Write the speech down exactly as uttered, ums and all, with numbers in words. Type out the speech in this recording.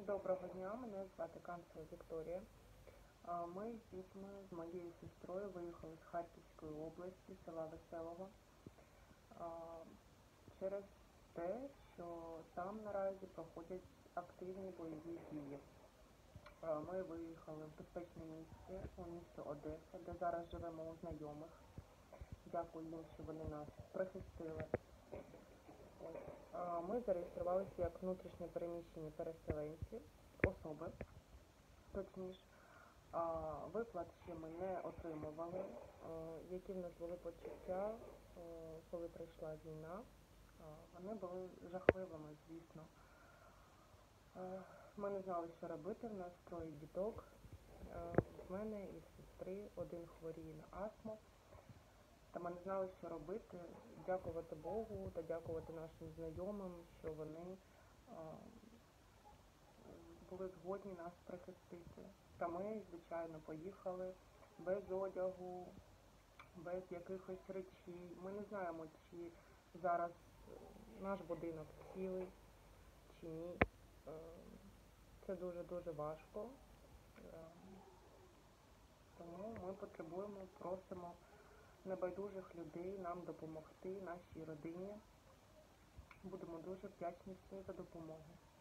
Доброго дня, мене звати Канtseva Вікторія. Ми з дітьми, з моєю сестрою виїхали з Харківської області, села Веселого, через те, що там наразі проходять активні бойові дії. Ми виїхали в безпечне місце, у місто Одеса, де зараз живемо у знайомих. Дякую їм, що вони нас прихистили. Ми зареєструвалися як внутрішньо переміщені переселенці, особи, точніше. Виплат ще ми не отримували. Які в нас були почуття, коли прийшла війна, вони були жахливими, звісно. Ми не знали, що робити, в нас троє діток, в мене і в сестри, один хворіє на астму. Та ми не знали, що робити. Дякувати Богу та дякувати нашим знайомим, що вони а, були згодні нас прихистити. Та ми, звичайно, поїхали без одягу, без якихось речей. Ми не знаємо, чи зараз наш будинок цілий, чи ні. Це дуже-дуже важко. Тому ми потребуємо, просимо небайдужих людей нам допомогти, нашій родині. Будемо дуже вдячні всім за допомогу.